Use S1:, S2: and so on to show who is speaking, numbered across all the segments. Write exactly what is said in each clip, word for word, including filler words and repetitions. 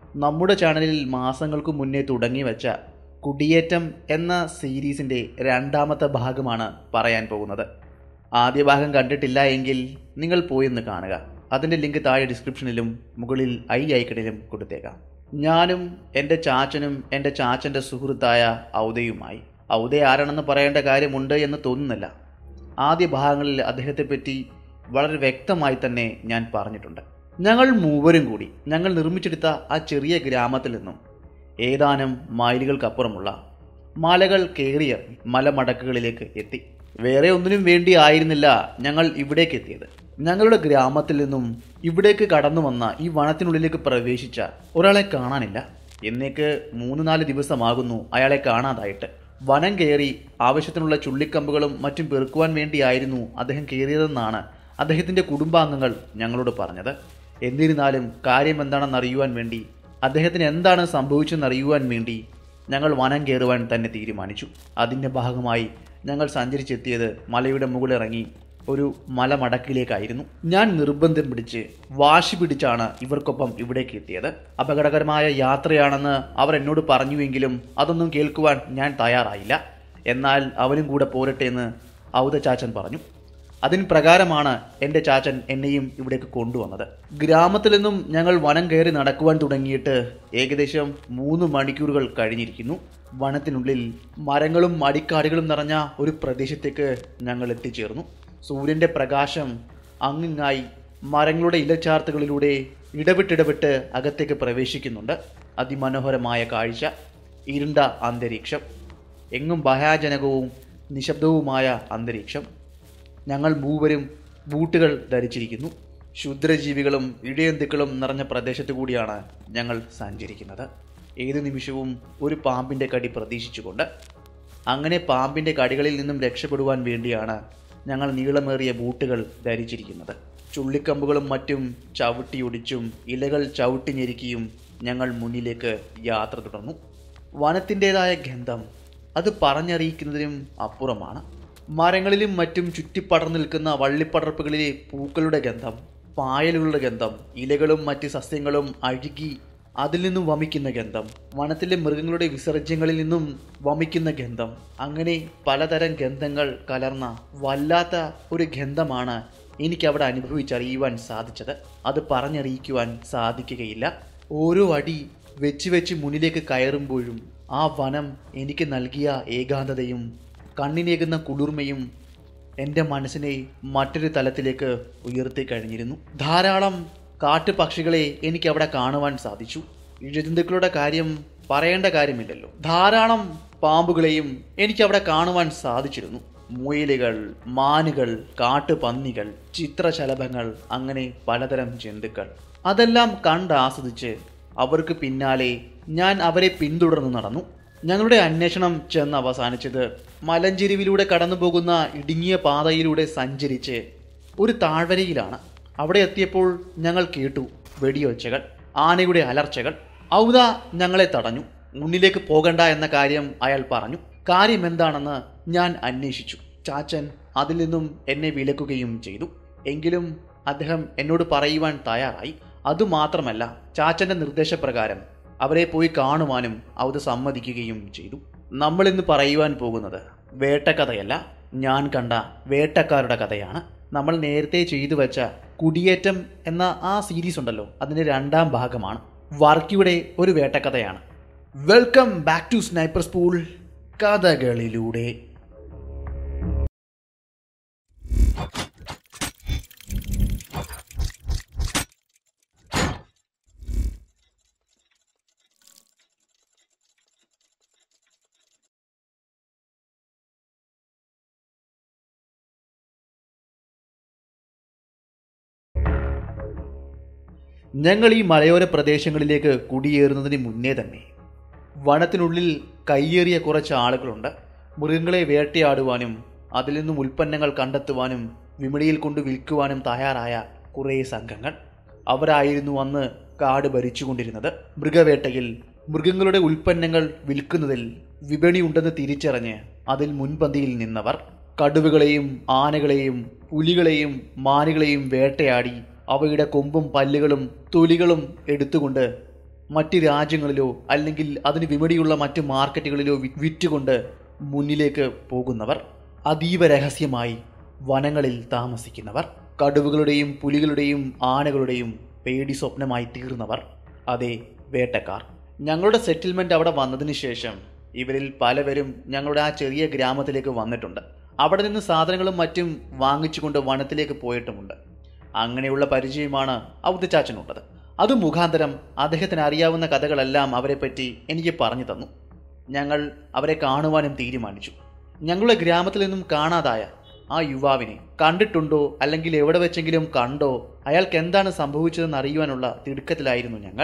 S1: നമ്മുടെ ചാനലിൽ മാസങ്ങൾക്ക് മുന്നേ തുടങ്ങി വെച്ച കുടിയേറ്റം എന്ന സീരീസിൻ്റെ രണ്ടാമത്തെ ഭാഗമാണ് പറയാൻ പോകുന്നത്. ആദ്യ ഭാഗം കണ്ടിട്ടില്ല എങ്കിൽ നിങ്ങൾ പോയിന്ന് കാണുക. അതിൻ്റെ ലിങ്ക് താഴെ ഡിസ്ക്രിപ്ഷനിലും മുകളിൽ ഐ ഐക്കണിലും കൊടുത്തേക്കാം. ഞാനും എൻ്റെ ചാച്ചനും എൻ്റെ ചാച്ചൻ്റെ സുഹൃത്തായ ഔദയുമായി. ഔദ ആരാണെന്ന് പറയേണ്ട കാര്യമുണ്ട് എന്ന് തോന്നുന്നില്ല. ആദ്യ ഭാഗങ്ങളിൽ അദ്ദേഹത്തെപ്പറ്റി വളരെ വ്യക്തമായി തന്നെ ഞാൻ പറഞ്ഞിട്ടുണ്ട്. ഞങ്ങൾ മൂവരും കൂടി ഞങ്ങൾ നിർമ്മിച്ചെടുത്ത ആ ചെറിയ ഗ്രാമത്തിൽ നിന്നും ഏതാനും മൈലുകൾക്കപ്പുറമുള്ള മലകൾ കയറിയിറങ്ങി മലമടക്കുകളിലേക്ക് എത്തി. വേറെ ഒന്നിനും വേണ്ടി ആയിരുന്നില്ല ഞങ്ങൾ ഇവിടേക്ക് എത്തിയത്. ഞങ്ങളുടെ ഗ്രാമത്തിൽ നിന്നും ഇവിടേക്ക് കടന്നു വന്ന ഈ വനത്തിനുള്ളിലേക്ക് പ്രവേശിച്ച ഒരാളെ കാണാനില്ല. എന്നേക്ക് മൂന്ന് നാല് ദിവസമാകുന്നു അയാളെ കാണാതായിട്ട്. വനം കയറി ആവശ്യത്തിനുള്ള ചുള്ളിക്കമ്പുകളും മറ്റും പെറുക്കുവാൻ വേണ്ടിയായിരുന്നു അദ്ദേഹം കയറിയതെന്നാണ് അദ്ദേഹത്തിൻ്റെ കുടുംബാംഗങ്ങൾ ഞങ്ങളോട് പറഞ്ഞത്. എന്നിരുന്നാലും കാര്യം എന്താണെന്ന് അറിയുവാൻ വേണ്ടി, അദ്ദേഹത്തിന് എന്താണ് സംഭവിച്ചെന്നറിയുവാൻ വേണ്ടി ഞങ്ങൾ വനം കയറുവാൻ തന്നെ തീരുമാനിച്ചു. അതിൻ്റെ ഭാഗമായി ഞങ്ങൾ സഞ്ചരിച്ചെത്തിയത് മലയുടെ മുകളിലിറങ്ങി ഒരു മലമടക്കിലേക്കായിരുന്നു. ഞാൻ നിർബന്ധം പിടിച്ച് വാശി പിടിച്ചാണ് ഇവർക്കൊപ്പം ഇവിടേക്ക് എത്തിയത്. അപകടകരമായ യാത്രയാണെന്ന് അവർ എന്നോട് പറഞ്ഞുവെങ്കിലും അതൊന്നും കേൾക്കുവാൻ ഞാൻ തയ്യാറായില്ല. എന്നാൽ അവനും കൂടെ പോരട്ടെ എന്ന് ഔദ ചാച്ചൻ പറഞ്ഞു. അതിന് പ്രകാരമാണ് എൻ്റെ ചാച്ചൻ എന്നെയും ഇവിടേക്ക് കൊണ്ടുവന്നത്. ഗ്രാമത്തിൽ നിന്നും ഞങ്ങൾ വനം കയറി നടക്കുവാൻ തുടങ്ങിയിട്ട് ഏകദേശം മൂന്ന് മണിക്കൂറുകൾ കഴിഞ്ഞിരിക്കുന്നു. വനത്തിനുള്ളിൽ മരങ്ങളും അടിക്കാടുകളും നിറഞ്ഞ ഒരു പ്രദേശത്തേക്ക് ഞങ്ങൾ എത്തിച്ചേർന്നു. സൂര്യൻ്റെ പ്രകാശം അങ്ങിങ്ങായി മരങ്ങളുടെ ഇലച്ചാർത്തുകളിലൂടെ ഇടവിട്ടിടവിട്ട് അകത്തേക്ക് പ്രവേശിക്കുന്നുണ്ട്. അതിമനോഹരമായ കാഴ്ച, ഇരുണ്ട അന്തരീക്ഷം, എങ്ങും ഭയാജനകവും നിശബ്ദവുമായ അന്തരീക്ഷം. ഞങ്ങൾ മൂവരും ബൂട്ടുകൾ ധരിച്ചിരിക്കുന്നു. ക്ഷുദ്രജീവികളും ഇഴയന്തുക്കളും നിറഞ്ഞ പ്രദേശത്തു കൂടിയാണ് ഞങ്ങൾ സഞ്ചരിക്കുന്നത്. ഏത് നിമിഷവും ഒരു പാമ്പിൻ്റെ കടി പ്രതീക്ഷിച്ചുകൊണ്ട്. അങ്ങനെ പാമ്പിൻ്റെ കടികളിൽ നിന്നും രക്ഷപ്പെടുവാൻ വേണ്ടിയാണ് ഞങ്ങൾ നീളമേറിയ ബൂട്ടുകൾ ധരിച്ചിരിക്കുന്നത്. ചുള്ളിക്കമ്പുകളും മറ്റും ചവിട്ടിയൊടിച്ചും ഇലകൾ ചവിട്ടി ഞെരുക്കിയും ഞങ്ങൾ മുന്നിലേക്ക് യാത്ര തുടർന്നു. വനത്തിൻ്റെതായ ഗന്ധം അത് പറഞ്ഞറിയിക്കുന്നതിനും അപ്പുറമാണ്. മരങ്ങളിലും മറ്റും ചുറ്റിപ്പടർന്നു നിൽക്കുന്ന വള്ളിപ്പടർപ്പുകളിലെ പൂക്കളുടെ ഗന്ധം, പായലുകളുടെ ഗന്ധം, ഇലകളും മറ്റ് സസ്യങ്ങളും അഴുകി അതിൽ നിന്നും വമിക്കുന്ന ഗന്ധം, വനത്തിലെ മൃഗങ്ങളുടെ വിസർജ്യങ്ങളിൽ നിന്നും വമിക്കുന്ന ഗന്ധം, അങ്ങനെ പലതരം ഗന്ധങ്ങൾ കലർന്ന വല്ലാത്ത ഒരു ഗന്ധമാണ് എനിക്കവിടെ അനുഭവിച്ചറിയുവാൻ സാധിച്ചത്. അത് പറഞ്ഞറിയിക്കുവാൻ സാധിക്കുകയില്ല. ഓരോ അടി വെച്ച് വെച്ച് മുന്നിലേക്ക് കയറുമ്പോഴും ആ വനം എനിക്ക് നൽകിയ ഏകാന്തതയും കണ്ണിനേകുന്ന കുളിർമയും എൻ്റെ മനസ്സിനെ മറ്റൊരു തലത്തിലേക്ക് ഉയർത്തി കഴിഞ്ഞിരുന്നു. ധാരാളം കാട്ടുപക്ഷികളെ എനിക്ക് അവിടെ കാണുവാൻ സാധിച്ചു. ഇഴജന്തുക്കളുടെ കാര്യം പറയേണ്ട കാര്യമില്ലല്ലോ. ധാരാളം പാമ്പുകളെയും എനിക്ക് അവിടെ കാണുവാൻ സാധിച്ചിരുന്നു. മുയലുകൾ, മാനുകൾ, കാട്ടുപന്നികൾ, ചിത്രശലഭങ്ങൾ, അങ്ങനെ പലതരം ജന്തുക്കൾ. അതെല്ലാം കണ്ടാസ്വദിച്ച് അവർക്ക് പിന്നാലെ ഞാൻ അവരെ പിന്തുടർന്ന് നടന്നു. ഞങ്ങളുടെ അന്വേഷണം ചെന്ന് അവസാനിച്ചത് മലഞ്ചെരിവിലൂടെ കടന്നു പോകുന്ന ഇടുങ്ങിയ പാതയിലൂടെ സഞ്ചരിച്ച് ഒരു താഴ്വരയിലാണ്. അവിടെ എത്തിയപ്പോൾ ഞങ്ങൾ കേട്ടു വെടിയൊച്ചകൾ, ആനയുടെ അലർച്ചകൾ. ഔദ ഞങ്ങളെ തടഞ്ഞു. മുന്നിലേക്ക് പോകണ്ട എന്ന കാര്യം അയാൾ പറഞ്ഞു. കാര്യം എന്താണെന്ന് ഞാൻ അന്വേഷിച്ചു. ചാച്ചൻ അതിൽ നിന്നും എന്നെ വിലക്കുകയും ചെയ്തു. എങ്കിലും അദ്ദേഹം എന്നോട് പറയുവാൻ തയ്യാറായി. അതുമാത്രമല്ല, ചാച്ചൻ്റെ നിർദ്ദേശപ്രകാരം അവരെ പോയി കാണുവാനും ഔദ സമ്മതിക്കുകയും ചെയ്തു. നമ്മളിന്ന് പറയുവാൻ പോകുന്നത് വേട്ടക്കഥയല്ല, ഞാൻ കണ്ട വേട്ടക്കാരുടെ കഥയാണ്. നമ്മൾ നേരത്തെ ചെയ്തു വെച്ച കുടിയേറ്റം എന്ന ആ സീരീസ് ഉണ്ടല്ലോ, അതിൻ്റെ രണ്ടാം ഭാഗമാണ്. വർക്കിയുടെ ഒരു വേട്ടക്കഥയാണ്. Welcome back to sniper spool കഥകളിലൂടെ. ഞങ്ങൾ ഈ മലയോര പ്രദേശങ്ങളിലേക്ക് കുടിയേറുന്നതിന് മുന്നേ തന്നെ വനത്തിനുള്ളിൽ കയ്യേറിയ കുറച്ച് ആളുകളുണ്ട്. മൃഗങ്ങളെ വേട്ടയാടുവാനും അതിൽ നിന്നും ഉൽപ്പന്നങ്ങൾ കണ്ടെത്തുവാനും വിപണിയിൽ കൊണ്ട് വിൽക്കുവാനും തയ്യാറായ കുറേ സംഘങ്ങൾ. അവരായിരുന്നു അന്ന് കാട് ഭരിച്ചുകൊണ്ടിരുന്നത്. മൃഗവേട്ടയിൽ, മൃഗങ്ങളുടെ ഉൽപ്പന്നങ്ങൾ വിൽക്കുന്നതിൽ വിപണി ഉണ്ടെന്ന് തിരിച്ചറിഞ്ഞ് അതിൽ മുൻപന്തിയിൽ നിന്നവർ കടുവകളെയും ആനകളെയും പുലികളെയും മാനുകളെയും വേട്ടയാടി അവയുടെ കൊമ്പും പല്ലുകളും തൊലികളും എടുത്തുകൊണ്ട് മറ്റ് രാജ്യങ്ങളിലോ അല്ലെങ്കിൽ അതിന് വിപണിയുള്ള മറ്റ് മാർക്കറ്റുകളിലോ വിറ്റുകൊണ്ട് മുന്നിലേക്ക് പോകുന്നവർ, അതീവ രഹസ്യമായി വനങ്ങളിൽ താമസിക്കുന്നവർ, കടുവകളുടെയും പുലികളുടെയും ആനകളുടെയും പേടി സ്വപ്നമായി തീർന്നവർ, അതേ വേട്ടക്കാർ. ഞങ്ങളുടെ സെറ്റിൽമെൻറ്റ് അവിടെ വന്നതിന് ശേഷം ഇവരിൽ പലവരും ഞങ്ങളുടെ ആ ചെറിയ ഗ്രാമത്തിലേക്ക് വന്നിട്ടുണ്ട്. അവിടെ നിന്ന് സാധനങ്ങളും മറ്റും വാങ്ങിച്ചുകൊണ്ട് വനത്തിലേക്ക് പോയിട്ടുമുണ്ട്. അങ്ങനെയുള്ള പരിചയമാണ് ഔദച്ചാച്ചനുള്ളത്. അത് മുഖാന്തരം അദ്ദേഹത്തിന് അറിയാവുന്ന കഥകളെല്ലാം അവരെപ്പറ്റി എനിക്ക് പറഞ്ഞു തന്നു. ഞങ്ങൾ അവരെ കാണുവാനും തീരുമാനിച്ചു. ഞങ്ങളുടെ ഗ്രാമത്തിൽ നിന്നും കാണാതായ ആ യുവാവിനെ കണ്ടിട്ടുണ്ടോ അല്ലെങ്കിൽ എവിടെ വെച്ചെങ്കിലും കണ്ടോ, അയാൾക്ക് എന്താണ് സംഭവിച്ചതെന്ന് അറിയുവാനുള്ള തിടുക്കത്തിലായിരുന്നു ഞങ്ങൾ.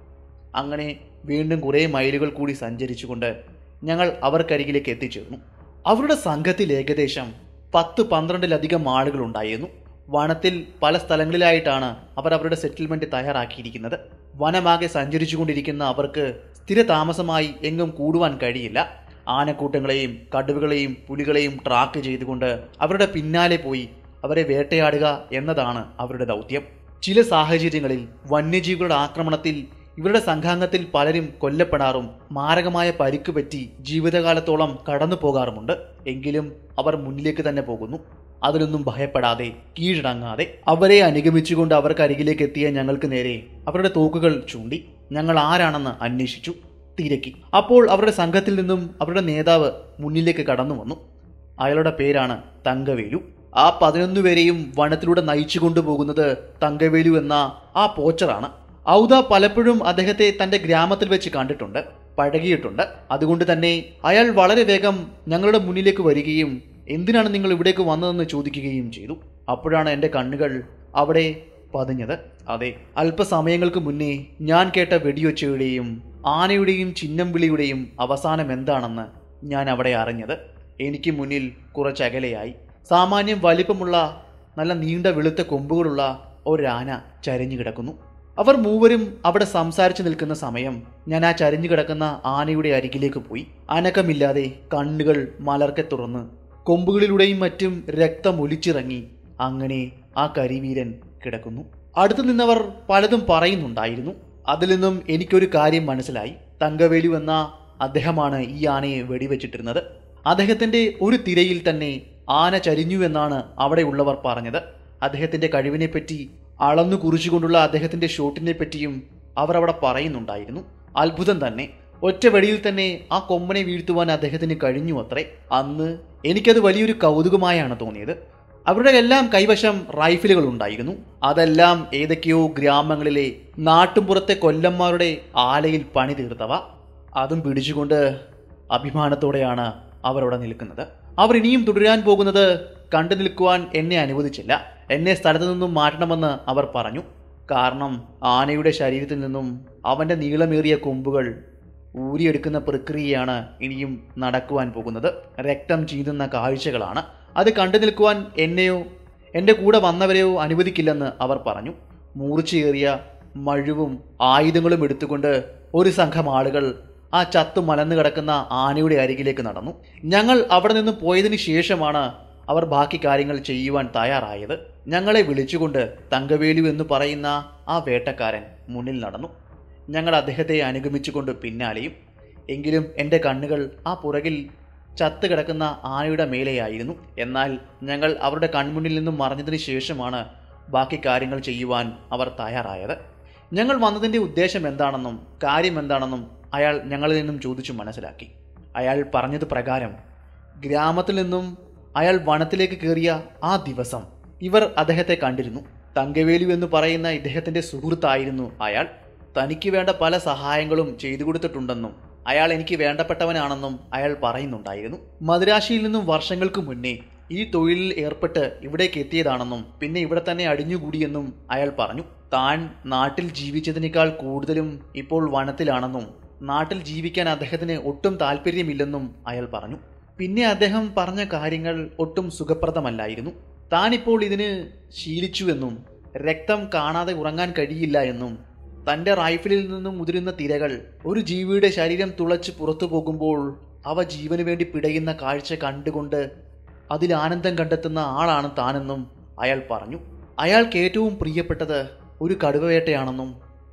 S1: അങ്ങനെ വീണ്ടും കുറേ മൈലുകൾ കൂടി സഞ്ചരിച്ചുകൊണ്ട് ഞങ്ങൾ അവർക്കരികിലേക്ക് എത്തിച്ചേർന്നു. അവരുടെ സംഘത്തിൽ ഏകദേശം പത്ത് പന്ത്രണ്ടിലധികം ആളുകളുണ്ടായിരുന്നു. വനത്തിൽ പല സ്ഥലങ്ങളിലായിട്ടാണ് അവർ അവരുടെ സെറ്റിൽമെൻറ്റ് തയ്യാറാക്കിയിരിക്കുന്നത്. വനമാകെ സഞ്ചരിച്ചു കൊണ്ടിരിക്കുന്ന അവർക്ക് സ്ഥിര താമസമായി എങ്ങും കൂടുവാൻ കഴിയില്ല. ആനക്കൂട്ടങ്ങളെയും കടുവകളെയും പുലികളെയും ട്രാക്ക് ചെയ്തുകൊണ്ട് അവരുടെ പിന്നാലെ പോയി അവരെ വേട്ടയാടുക എന്നതാണ് അവരുടെ ദൗത്യം. ചില സാഹചര്യങ്ങളിൽ വന്യജീവികളുടെ ആക്രമണത്തിൽ ഇവരുടെ സംഘാംഗത്തിൽ പലരും കൊല്ലപ്പെടാറും മാരകമായ പരിക്ക് പറ്റി ജീവിതകാലത്തോളം കടന്നു പോകാറുമുണ്ട്. എങ്കിലും അവർ മുന്നിലേക്ക് തന്നെ പോകുന്നു. അതിലൊന്നും ഭയപ്പെടാതെ കീഴടങ്ങാതെ അവരെ അനുഗമിച്ചുകൊണ്ട് അവർക്കരികിലേക്ക് എത്തിയ ഞങ്ങൾക്ക് നേരെ അവരുടെ തോക്കുകൾ ചൂണ്ടി ഞങ്ങൾ ആരാണെന്ന് അന്വേഷിച്ചു, തിരക്കി. അപ്പോൾ അവരുടെ സംഘത്തിൽ നിന്നും അവരുടെ നേതാവ് മുന്നിലേക്ക് കടന്നു വന്നു. അയാളുടെ പേരാണ് തങ്കവേലു. ആ പതിനൊന്ന് പേരെയും വനത്തിലൂടെ നയിച്ചു കൊണ്ടുപോകുന്നത് തങ്കവേലു എന്ന ആ പോച്ചറാണ്. ഔദ പലപ്പോഴും അദ്ദേഹത്തെ തൻ്റെ ഗ്രാമത്തിൽ വെച്ച് കണ്ടിട്ടുണ്ട്, പഴകിയിട്ടുണ്ട്. അതുകൊണ്ട് തന്നെ അയാൾ വളരെ വേഗം ഞങ്ങളുടെ മുന്നിലേക്ക് വരികയും എന്തിനാണ് നിങ്ങൾ ഇവിടേക്ക് വന്നതെന്ന് ചോദിക്കുകയും ചെയ്തു. അപ്പോഴാണ് എൻ്റെ കണ്ണുകൾ അവിടെ പതിഞ്ഞത്. അതെ, അല്പസമയങ്ങൾക്ക് മുന്നേ ഞാൻ കേട്ട വെടിയൊച്ചയുടെയും ആനയുടെയും ചിഹ്നം വിളിയുടെയും അവസാനം എന്താണെന്ന് ഞാൻ അവിടെ അറിഞ്ഞത്. എനിക്ക് മുന്നിൽ കുറച്ചകലെയായി സാമാന്യം വലിപ്പമുള്ള നല്ല നീണ്ട വെളുത്ത കൊമ്പുകളുള്ള ഒരാന ചരിഞ്ഞു കിടക്കുന്നു. അവർ മൂവരും അവിടെ സംസാരിച്ചു നിൽക്കുന്ന സമയം ഞാൻ ആ ചരിഞ്ഞു കിടക്കുന്ന ആനയുടെ അരികിലേക്ക് പോയി. അനക്കമില്ലാതെ കണ്ണുകൾ മലർക്കെ തുറന്ന് കൊമ്പുകളിലൂടെയും മറ്റും രക്തം ഒലിച്ചിറങ്ങി അങ്ങനെ ആ കരിവീരൻ കിടക്കുന്നു. അടുത്തു നിന്നവർ പലതും പറയുന്നുണ്ടായിരുന്നു. അതിൽ നിന്നും എനിക്കൊരു കാര്യം മനസ്സിലായി. തങ്കവേലു എന്ന അദ്ദേഹമാണ് ഈ ആനയെ വെടിവെച്ചിട്ടിരുന്നത്. അദ്ദേഹത്തിൻ്റെ ഒരു തിരയിൽ തന്നെ ആന ചരിഞ്ഞു എന്നാണ് അവിടെയുള്ളവർ പറഞ്ഞത്. അദ്ദേഹത്തിൻ്റെ കഴിവിനെപ്പറ്റി, അളന്നു കുറിച്ചുകൊണ്ടുള്ള അദ്ദേഹത്തിൻ്റെ ഷോട്ടിനെ പറ്റിയും അവർ അവിടെ പറയുന്നുണ്ടായിരുന്നു. അത്ഭുതം തന്നെ, ഒറ്റ വെടിയിൽ തന്നെ ആ കൊമ്പനെ വീഴ്ത്തുവാൻ അദ്ദേഹത്തിന് കഴിഞ്ഞു അത്രേ. അന്ന് എനിക്കത് വലിയൊരു കൗതുകമായാണ് തോന്നിയത്. അവരുടെ എല്ലാം കൈവശം റൈഫിലുകൾ ഉണ്ടായിരുന്നു. അതെല്ലാം ഏതൊക്കെയോ ഗ്രാമങ്ങളിലെ നാട്ടുംപുറത്തെ കൊല്ലന്മാരുടെ ആലയിൽ പണി തീർത്തവ. അതും പിടിച്ചുകൊണ്ട് അഭിമാനത്തോടെയാണ് അവരവിടെ നിൽക്കുന്നത്. അവർ ഇനിയും തുടരാൻ പോകുന്നത് കണ്ടു നിൽക്കുവാൻ എന്നെ അനുവദിച്ചില്ല. എന്നെ സ്ഥലത്തു നിന്നും മാറ്റണമെന്ന് അവർ പറഞ്ഞു. കാരണം ആനയുടെ ശരീരത്തിൽ നിന്നും അവൻ്റെ നീളമേറിയ കൊമ്പുകൾ ഊരിയെടുക്കുന്ന പ്രക്രിയയാണ് ഇനിയും നടക്കുവാൻ പോകുന്നത്. രക്തം ചീന്തുന്ന കാഴ്ചകളാണ്. അത് കണ്ടു നിൽക്കുവാൻ എന്നെയോ എൻ്റെ കൂടെ വന്നവരെയോ അനുവദിക്കില്ലെന്ന് അവർ പറഞ്ഞു. മൂർച്ചയേറിയ മഴുവും ആയുധങ്ങളും എടുത്തുകൊണ്ട് ഒരു സംഘം ആളുകൾ ആ ചത്തു മലന്നു കിടക്കുന്ന ആനയുടെ അരികിലേക്ക് നടന്നു. ഞങ്ങൾ അവിടെ നിന്ന് പോയതിന് ശേഷമാണ് അവർ ബാക്കി കാര്യങ്ങൾ ചെയ്യുവാൻ തയ്യാറായത്. ഞങ്ങളെ വിളിച്ചുകൊണ്ട് തങ്കവേലു എന്ന് പറയുന്ന ആ വേട്ടക്കാരൻ മുന്നിൽ നടന്നു. ഞങ്ങൾ അദ്ദേഹത്തെ അനുഗമിച്ചുകൊണ്ട് പിന്നാലെയും. എങ്കിലും എൻ്റെ കണ്ണുകൾ ആ പുറകിൽ ചത്ത് കിടക്കുന്ന ആനയുടെ മേലെയായിരുന്നു. എന്നാൽ ഞങ്ങൾ അവരുടെ കൺമുന്നിൽ നിന്നും മറഞ്ഞതിന് ശേഷമാണ് ബാക്കി കാര്യങ്ങൾ ചെയ്യുവാൻ അവർ തയ്യാറായത്. ഞങ്ങൾ വന്നതിൻ്റെ ഉദ്ദേശം എന്താണെന്നും കാര്യം എന്താണെന്നും അയാൾ ഞങ്ങളിൽ നിന്നും ചോദിച്ചു മനസ്സിലാക്കി. അയാൾ പറഞ്ഞത് പ്രകാരം ഗ്രാമത്തിൽ നിന്നും അയാൾ വനത്തിലേക്ക് കയറിയ ആ ദിവസം ഇവർ അദ്ദേഹത്തെ കണ്ടിരുന്നു. തങ്കവേലു എന്ന് പറയുന്ന ഇദ്ദേഹത്തിൻ്റെ സുഹൃത്തായിരുന്നു അയാൾ. തനിക്ക് വേണ്ട പല സഹായങ്ങളും ചെയ്തു കൊടുത്തിട്ടുണ്ടെന്നും അയാൾ എനിക്ക് വേണ്ടപ്പെട്ടവനാണെന്നും അയാൾ പറയുന്നുണ്ടായിരുന്നു. മദിരാശിയിൽ നിന്നും വർഷങ്ങൾക്ക് മുന്നേ ഈ തൊഴിലിൽ ഏർപ്പെട്ട് ഇവിടേക്ക് എത്തിയതാണെന്നും പിന്നെ ഇവിടെ തന്നെ അടിഞ്ഞുകൂടിയെന്നും അയാൾ പറഞ്ഞു. താൻ നാട്ടിൽ ജീവിച്ചതിനേക്കാൾ കൂടുതലും ഇപ്പോൾ വനത്തിലാണെന്നും നാട്ടിൽ ജീവിക്കാൻ അദ്ദേഹത്തിന് ഒട്ടും താല്പര്യമില്ലെന്നും അയാൾ പറഞ്ഞു. പിന്നെ അദ്ദേഹം പറഞ്ഞ കാര്യങ്ങൾ ഒട്ടും സുഖപ്രദമല്ലായിരുന്നു. താനിപ്പോൾ ഇതിന് ശീലിച്ചുവെന്നും രക്തം കാണാതെ ഉറങ്ങാൻ കഴിയില്ല എന്നും തൻ്റെ റൈഫിലിൽ നിന്നും മുതിരുന്ന തിരകൾ ഒരു ജീവിയുടെ ശരീരം തുളച്ച് പുറത്തു പോകുമ്പോൾ അവ ജീവന് വേണ്ടി പിടയുന്ന കാഴ്ച കണ്ടുകൊണ്ട് അതിൽ ആനന്ദം കണ്ടെത്തുന്ന ആളാണ് താനെന്നും അയാൾ പറഞ്ഞു. അയാൾക്ക് ഏറ്റവും പ്രിയപ്പെട്ടത് ഒരു കടുവവേട്ടയാണെന്നും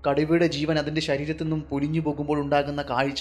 S1: കടുവയുടെ ജീവൻ അതിൻ്റെ ശരീരത്തിൽ നിന്നും പൊലിഞ്ഞു പോകുമ്പോൾ ഉണ്ടാകുന്ന കാഴ്ച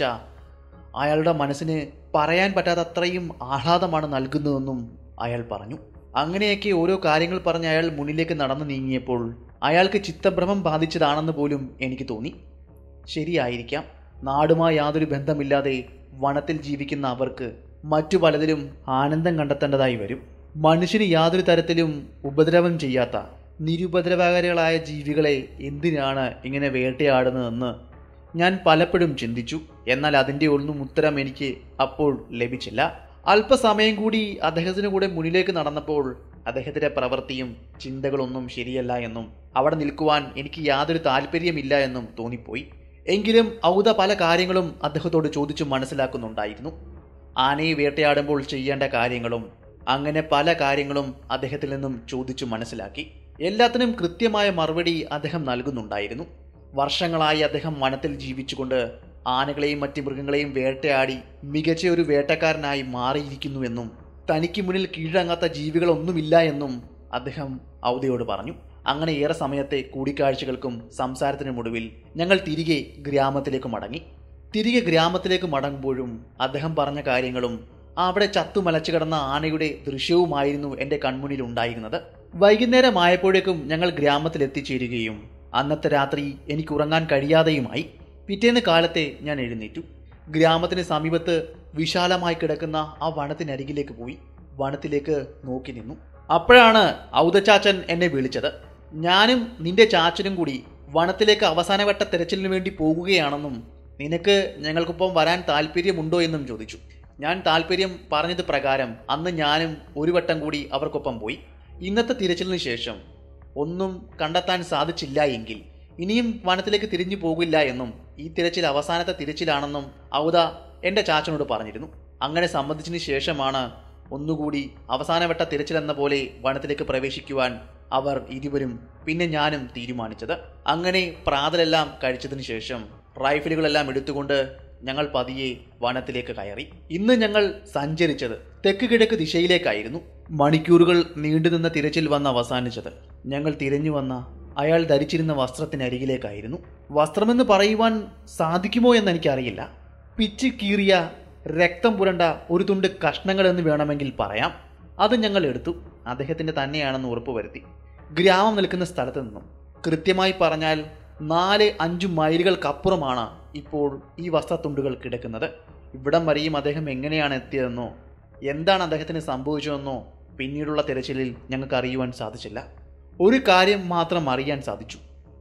S1: അയാളുടെ മനസ്സിന് പറയാൻ പറ്റാത്ത അത്രയും ആഹ്ലാദമാണ് നൽകുന്നതെന്നും അയാൾ പറഞ്ഞു. അങ്ങനെയൊക്കെ ഓരോ കാര്യങ്ങൾ പറഞ്ഞ് അയാൾ മുന്നിലേക്ക് നടന്നു നീങ്ങിയപ്പോൾ അയാൾക്ക് ചിത്തഭ്രമം ബാധിച്ചതാണെന്ന് പോലും എനിക്ക് തോന്നി. ശരിയായിരിക്കാം, നാടുമായി യാതൊരു ബന്ധമില്ലാതെ വനത്തിൽ ജീവിക്കുന്ന അവർക്ക് മറ്റു പലതിലും ആനന്ദം കണ്ടെത്തേണ്ടതായി വരും. മനുഷ്യന് യാതൊരു തരത്തിലും ഉപദ്രവം ചെയ്യാത്ത നിരുപദ്രവകാരികളായ ജീവികളെ എന്തിനാണ് ഇങ്ങനെ വേട്ടയാടുന്നതെന്ന് ഞാൻ പലപ്പോഴും ചിന്തിച്ചു. എന്നാൽ അതിൻ്റെ ഒന്നും ഉത്തരം എനിക്ക് അപ്പോൾ ലഭിച്ചില്ല. അല്പസമയം കൂടി അദ്ദേഹത്തിന് കൂടെ മുന്നിലേക്ക് നടന്നപ്പോൾ അദ്ദേഹത്തിൻ്റെ പ്രവൃത്തിയും ചിന്തകളൊന്നും ശരിയല്ല എന്നും അവിടെ നിൽക്കുവാൻ എനിക്ക് യാതൊരു താല്പര്യമില്ല എന്നും തോന്നിപ്പോയി. എങ്കിലും ഔദ പല കാര്യങ്ങളും അദ്ദേഹത്തോട് ചോദിച്ചു മനസ്സിലാക്കുന്നുണ്ടായിരുന്നു. ആനയെ വേട്ടയാടുമ്പോൾ ചെയ്യേണ്ട കാര്യങ്ങളും അങ്ങനെ പല കാര്യങ്ങളും അദ്ദേഹത്തിൽ നിന്നും ചോദിച്ചു മനസ്സിലാക്കി. എല്ലാത്തിനും കൃത്യമായ മറുപടി അദ്ദേഹം നൽകുന്നുണ്ടായിരുന്നു. വർഷങ്ങളായി അദ്ദേഹം വനത്തിൽ ജീവിച്ചുകൊണ്ട് ആനകളെയും മറ്റ് മൃഗങ്ങളെയും വേട്ടയാടി മികച്ച ഒരു വേട്ടക്കാരനായി മാറിയിരിക്കുന്നുവെന്നും തനിക്ക് മുന്നിൽ കീഴടങ്ങാത്ത ജീവികളൊന്നുമില്ല എന്നും അദ്ദേഹം ഔദയോട് പറഞ്ഞു. അങ്ങനെ ഏറെ സമയത്തെ കൂടിക്കാഴ്ചകൾക്കും സംസാരത്തിനുമൊടുവിൽ ഞങ്ങൾ തിരികെ ഗ്രാമത്തിലേക്ക് മടങ്ങി. തിരികെ ഗ്രാമത്തിലേക്ക് മടങ്ങുമ്പോഴും അദ്ദേഹം പറഞ്ഞ കാര്യങ്ങളും അവിടെ ചത്തുമലച്ചു കിടന്ന ആനയുടെ ദൃശ്യവുമായിരുന്നു എൻ്റെ കൺമുന്നിൽ ഉണ്ടായിരുന്നത്. വൈകുന്നേരമായപ്പോഴേക്കും ഞങ്ങൾ ഗ്രാമത്തിൽ എത്തിച്ചേരുകയും അന്നത്തെ രാത്രി എനിക്ക് ഉറങ്ങാൻ കഴിയാതെയുമായി. പിറ്റേന്ന് കാലത്തെ ഞാൻ എഴുന്നേറ്റു. ഗ്രാമത്തിന് സമീപത്ത് വിശാലമായി കിടക്കുന്ന ആ വനത്തിനരികിലേക്ക് പോയി വനത്തിലേക്ക് നോക്കി നിന്നു. അപ്പോഴാണ് ഔദച്ചാച്ചൻ എന്നെ വിളിച്ചത്. ഞാനും നിന്റെ ചാച്ചനും കൂടി വനത്തിലേക്ക് അവസാനവട്ട തെരച്ചിലിന് വേണ്ടി പോകുകയാണെന്നും നിനക്ക് ഞങ്ങൾക്കൊപ്പം വരാൻ താല്പര്യമുണ്ടോ എന്നും ചോദിച്ചു. ഞാൻ താല്പര്യം പറഞ്ഞത് പ്രകാരം അന്ന് ഞാനും ഒരു വട്ടം കൂടി അവർക്കൊപ്പം പോയി. ഇന്നത്തെ തിരച്ചിലിന് ശേഷം ഒന്നും കണ്ടെത്താൻ സാധിച്ചില്ല എങ്കിൽ ഇനിയും വനത്തിലേക്ക് തിരിഞ്ഞു പോകില്ല എന്നും ഈ തിരച്ചിൽ അവസാനത്തെ തിരച്ചിലാണെന്നും ഔദ എൻ്റെ ചാച്ചനോട് പറഞ്ഞിരുന്നു. അങ്ങനെ സമ്മതിച്ചതിന് ശേഷമാണ് ഒന്നുകൂടി അവസാനവട്ട തിരച്ചിലെന്ന പോലെ വനത്തിലേക്ക് പ്രവേശിക്കുവാൻ അവർ ഇരുവരും പിന്നെ ഞാനും തീരുമാനിച്ചത്. അങ്ങനെ പ്രാതലെല്ലാം കഴിച്ചതിന് ശേഷം റൈഫിലുകളെല്ലാം എടുത്തുകൊണ്ട് ഞങ്ങൾ പതിയെ വനത്തിലേക്ക് കയറി. ഇന്ന് ഞങ്ങൾ സഞ്ചരിച്ചത് തെക്ക് കിഴക്ക് ദിശയിലേക്കായിരുന്നു. മണിക്കൂറുകൾ നീണ്ടുനിന്ന തിരച്ചിൽ വന്ന് അവസാനിച്ചത് ഞങ്ങൾ തിരഞ്ഞു വന്ന അയാൾ ധരിച്ചിരുന്ന വസ്ത്രത്തിനരികിലേക്കായിരുന്നു. വസ്ത്രമെന്ന് പറയുവാൻ സാധിക്കുമോ എന്ന് എനിക്കറിയില്ല. പിച്ച് കീറിയ രക്തം പുരണ്ട ഒരു തുണ്ട് കഷ്ണങ്ങൾ എന്ന് വേണമെങ്കിൽ പറയാം. അത് ഞങ്ങൾ എടുത്തു. അദ്ദേഹത്തിൻ്റെ തന്നെയാണെന്ന് ഉറപ്പുവരുത്തി. ഗ്രാമം നിൽക്കുന്ന സ്ഥലത്ത് നിന്നും കൃത്യമായി പറഞ്ഞാൽ നാല് അഞ്ചു മൈലുകൾക്കപ്പുറമാണ് ഇപ്പോൾ ഈ വസ്ത്രത്തുണ്ടുകൾ കിടക്കുന്നത്. ഇവിടം വരെയും അദ്ദേഹം എങ്ങനെയാണ് എത്തിയതെന്നോ എന്താണ് അദ്ദേഹത്തിന് സംഭവിച്ചതെന്നോ പിന്നീടുള്ള തിരച്ചിലിൽ ഞങ്ങൾക്ക് അറിയുവാൻ സാധിച്ചില്ല. ഒരു കാര്യം മാത്രം അറിയാൻ സാധിച്ചു,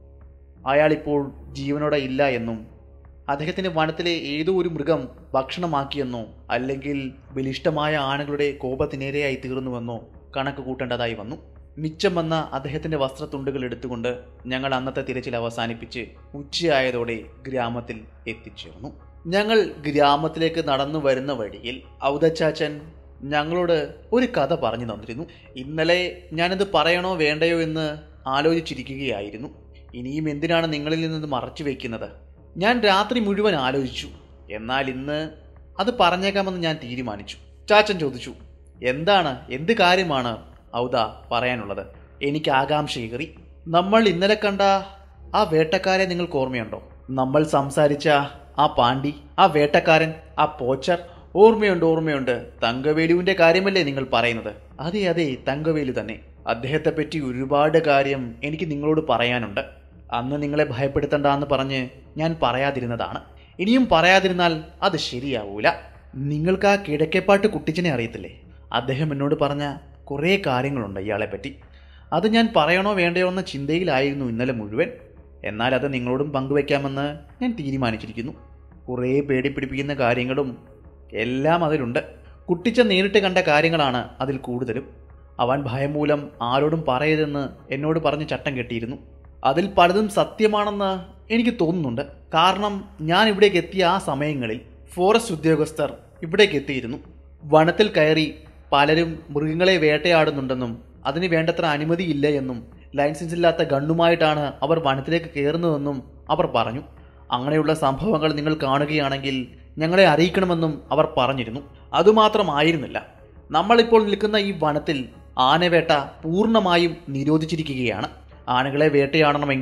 S1: അയാളിപ്പോൾ ജീവനോടെ ഇല്ല എന്നും അദ്ദേഹത്തിന് വനത്തിലെ ഏതോ ഒരു മൃഗം ഭക്ഷണമാക്കിയെന്നോ അല്ലെങ്കിൽ ബലിഷ്ടമായ ആനകളുടെ കോപത്തിനേരെയായി തീർന്നുവെന്നോ കണക്ക് കൂട്ടേണ്ടതായി വന്നു. മിച്ചം വന്ന അദ്ദേഹത്തിൻ്റെ വസ്ത്രത്തുണ്ടുകൾ എടുത്തുകൊണ്ട് ഞങ്ങൾ അന്നത്തെ തിരച്ചിൽ അവസാനിപ്പിച്ച് ഉച്ചയായതോടെ ഗ്രാമത്തിൽ എത്തിച്ചേർന്നു. ഞങ്ങൾ ഗ്രാമത്തിലേക്ക് നടന്നു വരുന്ന വഴിയിൽ ഔദച്ചാച്ചൻ ഞങ്ങളോട് ഒരു കഥ പറഞ്ഞു തന്നിരുന്നു. ഇന്നലെ ഞാനിത് പറയണോ വേണ്ടയോ എന്ന് ആലോചിച്ചിരിക്കുകയായിരുന്നു. ഇനിയും എന്തിനാണ് നിങ്ങളിൽ നിന്ന് മറച്ചു വയ്ക്കുന്നത്? ഞാൻ രാത്രി മുഴുവൻ ആലോചിച്ചു. എന്നാൽ ഇന്ന് അത് പറഞ്ഞേക്കാമെന്ന് ഞാൻ തീരുമാനിച്ചു. ചാച്ചൻ ചോദിച്ചു, എന്താണ്, എന്ത് കാര്യമാണ് ഔദ പറയാനുള്ളത്? എനിക്ക് ആകാംക്ഷയേറി. നമ്മൾ ഇന്നലെ കണ്ട ആ വേട്ടക്കാരെ നിങ്ങൾക്ക് ഓർമ്മയുണ്ടോ? നമ്മൾ സംസാരിച്ച ആ പാണ്ടി, ആ വേട്ടക്കാരൻ, ആ പോച്ചർ, ഓർമ്മയുണ്ട് ഓർമ്മയുണ്ട് തങ്കവേലുവിൻ്റെ കാര്യമല്ലേ നിങ്ങൾ പറയുന്നത്? അതെ അതെ, തങ്കവേലു തന്നെ. അദ്ദേഹത്തെ പറ്റി ഒരുപാട് കാര്യം എനിക്ക് നിങ്ങളോട് പറയാനുണ്ട്. അന്ന് നിങ്ങളെ ഭയപ്പെടുത്തണ്ടെന്ന് പറഞ്ഞ് ഞാൻ പറയാതിരുന്നതാണ്. ഇനിയും പറയാതിരുന്നാൽ അത് ശരിയാവൂല. നിങ്ങൾക്ക് ആ കിഴക്കേപ്പാട്ട് കുട്ടിച്ചനെ അറിയത്തില്ലേ? അദ്ദേഹം എന്നോട് പറഞ്ഞ കുറേ കാര്യങ്ങളുണ്ട് ഇയാളെപ്പറ്റി. അത് ഞാൻ പറയണോ വേണ്ടയോ എന്ന ചിന്തയിലായിരുന്നു ഇന്നലെ മുഴുവൻ. എന്നാൽ അത് നിങ്ങളോടും പങ്കുവയ്ക്കാമെന്ന് ഞാൻ തീരുമാനിച്ചിരിക്കുന്നു. കുറേ പേടിപ്പിടിപ്പിക്കുന്ന കാര്യങ്ങളും എല്ലാം അതിലുണ്ട്. കുട്ടിച്ച നേരിട്ട് കണ്ട കാര്യങ്ങളാണ് അതിൽ കൂടുതലും. അവൻ ഭയം മൂലം ആരോടും പറയരുതെന്ന് എന്നോട് പറഞ്ഞ് ചട്ടം കെട്ടിയിരുന്നു. അതിൽ പലതും സത്യമാണെന്ന് എനിക്ക് തോന്നുന്നുണ്ട്. കാരണം ഞാൻ ഇവിടേക്ക് എത്തിയ ആ സമയങ്ങളിൽ ഫോറസ്റ്റ് ഉദ്യോഗസ്ഥർ ഇവിടേക്ക് എത്തിയിരുന്നു. വനത്തിൽ കയറി പലരും മൃഗങ്ങളെ വേട്ടയാടുന്നുണ്ടെന്നും അതിന് വേണ്ടത്ര അനുമതിയില്ല എന്നും ലൈസൻസ് ഇല്ലാത്ത ഗണ്ണുമായിട്ടാണ് അവർ വനത്തിലേക്ക് കയറുന്നതെന്നും അവർ പറഞ്ഞു. അങ്ങനെയുള്ള സംഭവങ്ങൾ നിങ്ങൾ കാണുകയാണെങ്കിൽ ഞങ്ങളെ അറിയിക്കണമെന്നും അവർ പറഞ്ഞിരുന്നു. അതുമാത്രമായിരുന്നില്ല, നമ്മളിപ്പോൾ നിൽക്കുന്ന ഈ വനത്തിൽ ആനവേട്ട പൂർണ്ണമായും നിരോധിച്ചിരിക്കുകയാണ്. ആനകളെ വേട്ടയാടണമെങ്കിൽ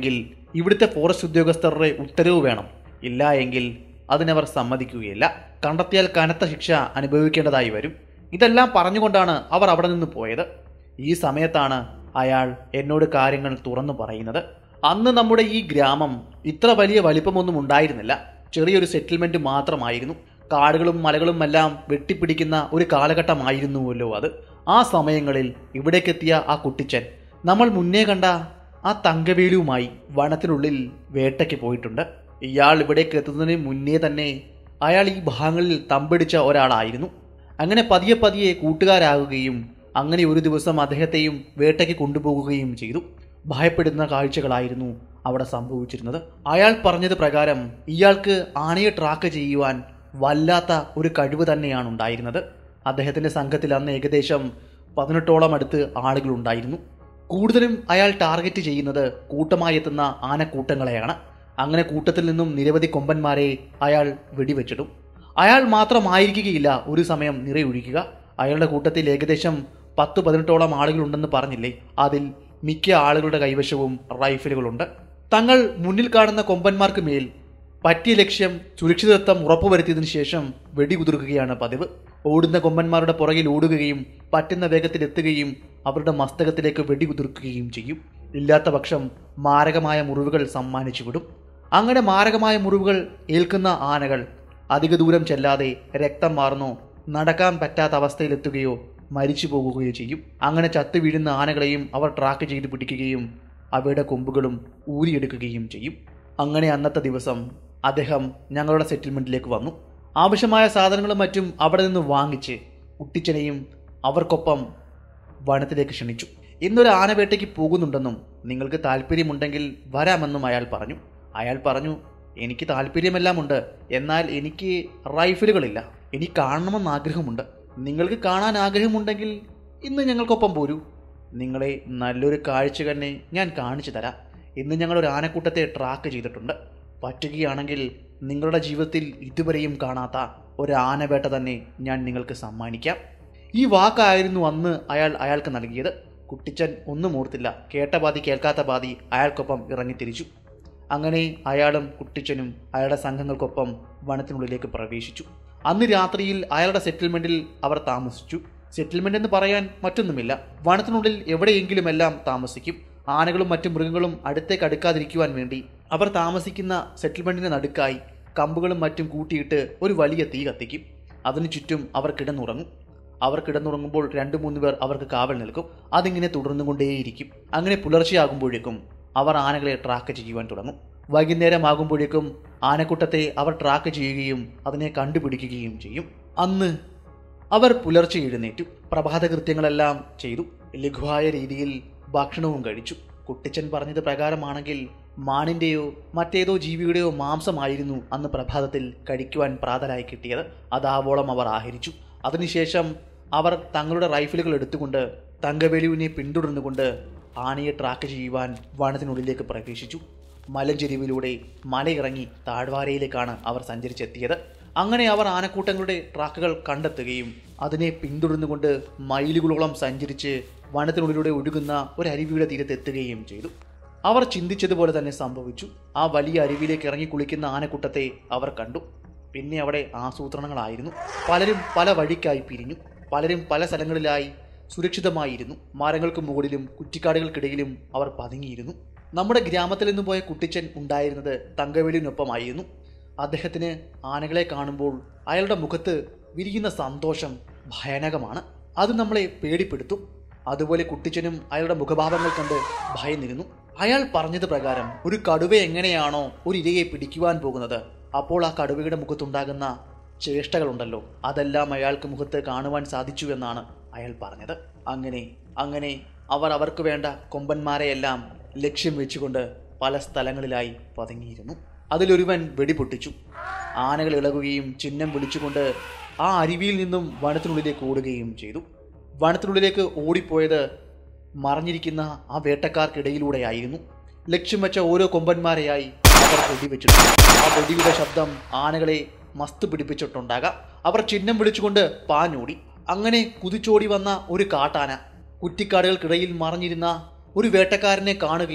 S1: ഇവിടുത്തെ ഫോറസ്റ്റ് ഉദ്യോഗസ്ഥരുടെ ഉത്തരവ് വേണം, ഇല്ല എങ്കിൽ അതിനവർ സമ്മതിക്കുകയില്ല. കണ്ടെത്തിയാൽ കനത്ത ശിക്ഷ അനുഭവിക്കേണ്ടതായി വരും. ഇതെല്ലാം പറഞ്ഞുകൊണ്ടാണ് അവർ അവിടെ നിന്ന് പോയത്. ഈ സമയത്താണ് അയാൾ എന്നോട് കാര്യങ്ങൾ തുറന്നു പറയുന്നത്. അന്ന് നമ്മുടെ ഈ ഗ്രാമം ഇത്ര വലിയ വലിപ്പമൊന്നും ഉണ്ടായിരുന്നില്ല. ചെറിയൊരു സെറ്റിൽമെന്റ് മാത്രമായിരുന്നു. കാടുകളും മലകളും എല്ലാം വെട്ടിപ്പിടിക്കുന്ന ഒരു കാലഘട്ടമായിരുന്നുവല്ലോ അത്. ആ സമയങ്ങളിൽ ഇവിടേക്കെത്തിയ ആ കുട്ടിച്ചൻ നമ്മൾ മുന്നേ കണ്ട ആ തങ്കവേലുവുമായി വനത്തിനുള്ളിൽ വേട്ടയ്ക്ക് പോയിട്ടുണ്ട്. ഇയാൾ ഇവിടേക്ക് എത്തുന്നതിന് മുന്നേ തന്നെ അയാൾ ഈ ഭാഗങ്ങളിൽ തമ്പടിച്ച ഒരാളായിരുന്നു. അങ്ങനെ പതിയെ പതിയെ കൂട്ടുകാരാകുകയും അങ്ങനെ ഒരു ദിവസം അദ്ദേഹത്തെയും വേട്ടയ്ക്ക് കൊണ്ടുപോകുകയും ചെയ്തു. ഭയപ്പെടുന്ന കാഴ്ചകളായിരുന്നു അവിടെ സംഭവിച്ചിരുന്നത്. അയാൾ പറഞ്ഞത് പ്രകാരം ഇയാൾക്ക് ആനയെ ട്രാക്ക് ചെയ്യുവാൻ വല്ലാത്ത ഒരു കഴിവ് തന്നെയാണ് ഉണ്ടായിരുന്നത്. അദ്ദേഹത്തിൻ്റെ സംഘത്തിൽ അന്ന് ഏകദേശം പതിനെട്ടോളം അടുത്ത് ആളുകളുണ്ടായിരുന്നു. കൂടുതലും അയാൾ ടാർഗറ്റ് ചെയ്യുന്നത് കൂട്ടമായി എത്തുന്ന ആനക്കൂട്ടങ്ങളെയാണ്. അങ്ങനെ കൂട്ടത്തിൽ നിന്നും നിരവധി കൊമ്പന്മാരെ അയാൾ വെടിവെച്ചിടും. അയാൾ മാത്രമായിരിക്കുകയില്ല ഒരു സമയം നിറയൊഴിക്കുക. അയാളുടെ കൂട്ടത്തിൽ ഏകദേശം പത്ത് പതിനെട്ടോളം ആളുകളുണ്ടെന്ന് പറഞ്ഞില്ലേ, അതിൽ മിക്ക ആളുകളുടെ കൈവശവും റൈഫിലുകളുണ്ട്. തങ്ങൾ മുന്നിൽ കാണുന്ന കൊമ്പന്മാർക്ക് മേൽ പറ്റിയ ലക്ഷ്യം സുരക്ഷിതത്വം ഉറപ്പുവരുത്തിയതിനു ശേഷം വെടികുതിർക്കുകയാണ് പതിവ്. ഓടുന്ന കൊമ്പന്മാരുടെ പുറകിൽ ഓടുകയും പറ്റുന്ന വേഗത്തിൽ എത്തുകയും അവരുടെ മസ്തകത്തിലേക്ക് വെടികുതിർക്കുകയും ചെയ്യും. ഇല്ലാത്ത പക്ഷം മാരകമായ മുറിവുകൾ സമ്മാനിച്ചു വിടും. അങ്ങനെ മാരകമായ മുറിവുകൾ ഏൽക്കുന്ന ആനകൾ അധിക ദൂരം ചെല്ലാതെ രക്തം വാർന്നോ നടക്കാൻ പറ്റാത്ത അവസ്ഥയിലെത്തുകയോ മരിച്ചു പോകുകയോ ചെയ്യും. അങ്ങനെ ചത്തു വീഴുന്ന ആനകളെയും അവർ ട്രാക്ക് ചെയ്ത് പിടിക്കുകയും അവയുടെ കൊമ്പുകളും ഊരിയെടുക്കുകയും ചെയ്യും. അങ്ങനെ അന്നത്തെ ദിവസം അദ്ദേഹം ഞങ്ങളുടെ സെറ്റിൽമെൻറ്റിലേക്ക് വന്നു. ആവശ്യമായ സാധനങ്ങളും മറ്റും അവിടെ നിന്ന് വാങ്ങിച്ച് കുട്ടിച്ചനെയും അവർക്കൊപ്പം വനത്തിലേക്ക് ക്ഷണിച്ചു. ഇന്നൊരു ആനവേട്ടയ്ക്ക് പോകുന്നുണ്ടെന്നും നിങ്ങൾക്ക് താല്പര്യമുണ്ടെങ്കിൽ വരാമെന്നും അയാൾ പറഞ്ഞു. അയാൾ പറഞ്ഞു, എനിക്ക് താല്പര്യമെല്ലാം ഉണ്ട്, എന്നാൽ എനിക്ക് റൈഫിലുകളില്ല. എനിക്ക് കാണണമെന്ന് ആഗ്രഹമുണ്ട്. നിങ്ങൾക്ക് കാണാൻ ആഗ്രഹമുണ്ടെങ്കിൽ ഇന്ന് ഞങ്ങൾക്കൊപ്പം പോരൂ. നിങ്ങളെ നല്ലൊരു കാഴ്ച തന്നെ ഞാൻ കാണിച്ചു തരാം. ഇന്ന് ഞങ്ങളൊരു ആനക്കൂട്ടത്തെ ട്രാക്ക് ചെയ്തിട്ടുണ്ട്. പറ്റുകയാണെങ്കിൽ നിങ്ങളുടെ ജീവിതത്തിൽ ഇതുവരെയും കാണാത്ത ഒരു ആനവേട്ട തന്നെ ഞാൻ നിങ്ങൾക്ക് സമ്മാനിക്കാം. ഈ വാക്കായിരുന്നു അന്ന് അയാൾ അയാൾക്ക് നൽകിയത്. കുട്ടിച്ചൻ ഒന്നും ഓർത്തില്ല. കേട്ട പാതി കേൾക്കാത്ത പാതി അയാൾക്കൊപ്പം ഇറങ്ങിത്തിരിച്ചു. അങ്ങനെ അയാളും കുട്ടിച്ചനും അയാളുടെ സംഘങ്ങൾക്കൊപ്പം വനത്തിനുള്ളിലേക്ക് പ്രവേശിച്ചു. അന്ന് രാത്രിയിൽ അയാളുടെ സെറ്റിൽമെൻറ്റിൽ അവർ താമസിച്ചു. സെറ്റിൽമെൻ്റ് എന്ന് പറയാൻ മറ്റൊന്നുമില്ല. വനത്തിനുള്ളിൽ എവിടെയെങ്കിലുമെല്ലാം താമസിക്കും. ആനകളും മറ്റു മൃഗങ്ങളും അടുത്തേക്ക് അടുക്കാതിരിക്കുവാൻ വേണ്ടി അവർ താമസിക്കുന്ന സെറ്റിൽമെൻറ്റിന് നടുക്കായി കമ്പുകളും മറ്റും കൂട്ടിയിട്ട് ഒരു വലിയ തീ കത്തിക്കും. അതിനു ചുറ്റും അവർ കിടന്നുറങ്ങും. അവർ കിടന്നുറങ്ങുമ്പോൾ രണ്ടു മൂന്ന് പേർ അവർക്ക് കാവൽ നിൽക്കും. അതിങ്ങനെ തുടർന്നുകൊണ്ടേയിരിക്കും. അങ്ങനെ പുലർച്ചെയാകുമ്പോഴേക്കും അവർ ആനകളെ ട്രാക്ക് ചെയ്യുവാൻ തുടങ്ങും. വൈകുന്നേരമാകുമ്പോഴേക്കും ആനക്കൂട്ടത്തെ അവർ ട്രാക്ക് ചെയ്യുകയും അതിനെ കണ്ടുപിടിക്കുകയും ചെയ്യും. അന്ന് അവർ പുലർച്ചെ എഴുന്നേറ്റു. പ്രഭാത കൃത്യങ്ങളെല്ലാം ചെയ്തു. ലഘുവായ രീതിയിൽ ഭക്ഷണവും കഴിച്ചു. കുട്ടിച്ചൻ പറഞ്ഞത് പ്രകാരമാണെങ്കിൽ മാനിൻ്റെയോ മറ്റേതോ ജീവിയുടെയോ മാംസമായിരുന്നു അന്ന് പ്രഭാതത്തിൽ കഴിക്കുവാൻ പ്രാതലായി കിട്ടിയത്. അതാവോളം അവർ ആഹരിച്ചു. അതിനുശേഷം അവർ തങ്ങളുടെ റൈഫിലുകൾ എടുത്തുകൊണ്ട് തങ്കവേലുവിനെ പിന്തുടർന്നുകൊണ്ട് ആനയെ ട്രാക്ക് ചെയ്യുവാൻ വനത്തിനുള്ളിലേക്ക് പ്രവേശിച്ചു. മലഞ്ചെരിവിലൂടെ മലയിറങ്ങി താഴ്വാരയിലേക്കാണ് അവർ സഞ്ചരിച്ചെത്തിയത്. അങ്ങനെ അവർ ആനക്കൂട്ടങ്ങളുടെ ട്രാക്കുകൾ കണ്ടെത്തുകയും അതിനെ പിന്തുടർന്നുകൊണ്ട് മൈലുകളോളം സഞ്ചരിച്ച് വനത്തിനുള്ളിലൂടെ ഒഴുകുന്ന ഒരു അരുവിയുടെ തീരത്തെത്തുകയും ചെയ്തു. അവർ ചിന്തിച്ചതുപോലെ തന്നെ സംഭവിച്ചു. ആ വലിയ അരുവിയിലേക്ക് ഇറങ്ങി കുളിക്കുന്ന ആനക്കൂട്ടത്തെ അവർ കണ്ടു. പിന്നെ അവിടെ ആസൂത്രണങ്ങളായിരുന്നു. പലരും പല വഴിക്കായി പിരിഞ്ഞു. പലരും പല സ്ഥലങ്ങളിലായി സുരക്ഷിതമായിരുന്നു. മരങ്ങൾക്ക് മുകളിലും കുറ്റിക്കാടുകൾക്കിടയിലും അവർ പതുങ്ങിയിരുന്നു. നമ്മുടെ ഗ്രാമത്തിൽ നിന്ന് പോയ കുട്ടിച്ചൻ ഉണ്ടായിരുന്നത് തങ്കവേലിനൊപ്പമായിരുന്നു. അദ്ദേഹത്തിന് ആനകളെ കാണുമ്പോൾ അയാളുടെ മുഖത്ത് വിരിയുന്ന സന്തോഷം ഭയാനകമാണ്. അത് നമ്മളെ പേടിപ്പെടുത്തും. അതുപോലെ കുട്ടിച്ചനും അയാളുടെ മുഖഭാവങ്ങൾ കണ്ട് ഭയന്നിരുന്നു. അയാൾ പറഞ്ഞത് പ്രകാരം ഒരു കടുവ എങ്ങനെയാണോ ഒരു ഇരയെ പിടിക്കുവാൻ പോകുന്നത്, അപ്പോൾ ആ കടുവയുടെ മുഖത്തുണ്ടാകുന്ന ചേഷ്ടകളുണ്ടല്ലോ, അതെല്ലാം അയാൾക്ക് മുഖത്ത് കാണുവാൻ സാധിച്ചു എന്നാണ് അയാൾ പറഞ്ഞത്. അങ്ങനെ അങ്ങനെ അവർ അവർക്ക് വേണ്ട കൊമ്പന്മാരെയെല്ലാം ലക്ഷ്യം വെച്ചുകൊണ്ട് പല സ്ഥലങ്ങളിലായി പതുങ്ങിയിരുന്നു. അതിലൊരുവൻ വെടിപൊട്ടിച്ചു. ആനകൾ ഇളകുകയും ചിഹ്നം വിളിച്ചുകൊണ്ട് ആ അരുവിയിൽ നിന്നും വനത്തിനുള്ളിലേക്ക് ഓടുകയും ചെയ്തു. വനത്തിനുള്ളിലേക്ക് ഓടിപ്പോയത് മറഞ്ഞിരിക്കുന്ന ആ വേട്ടക്കാർക്കിടയിലൂടെയായിരുന്നു. ലക്ഷ്യം വെച്ച ഓരോ കൊമ്പന്മാരെയായി അവർ വെടിവെച്ചിട്ടു. ആ വെടിയുടെ ശബ്ദം ആനകളെ മസ്ത് പിടിപ്പിച്ചിട്ടുണ്ടാകാം. അവർ ചിഹ്നം വിളിച്ചുകൊണ്ട് പാഞ്ഞോടി. അങ്ങനെ കുതിച്ചോടി വന്ന ഒരു കാട്ടാന കുറ്റിക്കാടുകൾക്കിടയിൽ മറഞ്ഞിരുന്ന ഒരു വേട്ടക്കാരനെ കാണുകയും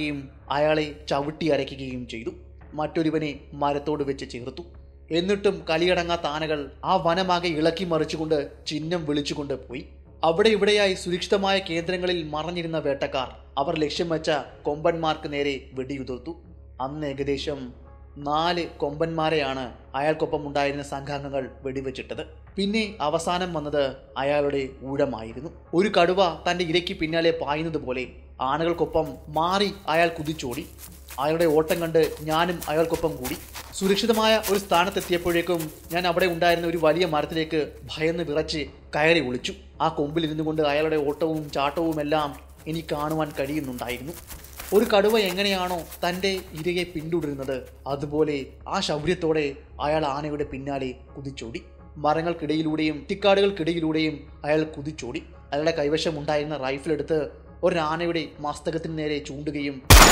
S1: അയാളെ ചവിട്ടി അരയ്ക്കുകയും ചെയ്തു. മറ്റൊരുവനെ മരത്തോട് വെച്ച് ചേർത്തു. എന്നിട്ടും കലിയടങ്ങാത്ത ആനകൾ ആ വനമാകെ ഇളക്കി മറിച്ചുകൊണ്ട് ചിഹ്നം വിളിച്ചുകൊണ്ട് പോയി. അവിടെ ഇവിടെയായി സുരക്ഷിതമായ കേന്ദ്രങ്ങളിൽ മറഞ്ഞിരുന്ന വേട്ടക്കാർ അവർ ലക്ഷ്യം വെച്ച കൊമ്പന്മാർക്ക് നേരെ വെടിയുതിർത്തു. അന്ന് ഏകദേശം നാല് കൊമ്പന്മാരെയാണ് അയാൾക്കൊപ്പം ഉണ്ടായിരുന്ന സംഘാംഗങ്ങൾ വെടിവെച്ചിട്ടത്. പിന്നെ അവസാനം വന്നത് അയാളുടെ ഊഴമായിരുന്നു. ഒരു കടുവ തന്റെ ഇരയ്ക്ക് പിന്നാലെ പായുന്നത് പോലെ ആനകൾക്കൊപ്പം മാറി അയാൾ കുതിച്ചോടി. അയാളുടെ ഓട്ടം കണ്ട് ഞാനും അയാൾക്കൊപ്പം കൂടി. സുരക്ഷിതമായ ഒരു സ്ഥാനത്തെത്തിയപ്പോഴേക്കും ഞാൻ അവിടെ ഉണ്ടായിരുന്ന ഒരു വലിയ മരത്തിലേക്ക് ഭയന്ന് വിറച്ച് കയറി ഒളിച്ചു. ആ കൊമ്പിൽ ഇരുന്നു കൊണ്ട് അയാളുടെ ഓട്ടവും ചാട്ടവും എല്ലാം എനിക്ക് കാണുവാൻ കഴിയുന്നുണ്ടായിരുന്നു. ഒരു കടുവ എങ്ങനെയാണോ തൻ്റെ ഇരയെ പിന്തുടരുന്നത് അതുപോലെ ആ ശൗര്യത്തോടെ അയാൾ ആനയുടെ പിന്നാലെ കുതിച്ചോടി. മരങ്ങൾക്കിടയിലൂടെയും തിക്കാടുകൾക്കിടയിലൂടെയും അയാൾ കുതിച്ചോടി. അയാളുടെ കൈവശം ഉണ്ടായിരുന്ന റൈഫിൾ എടുത്ത് ഒരാനയുടെ മസ്തകത്തിന് നേരെ ചൂണ്ടുകയും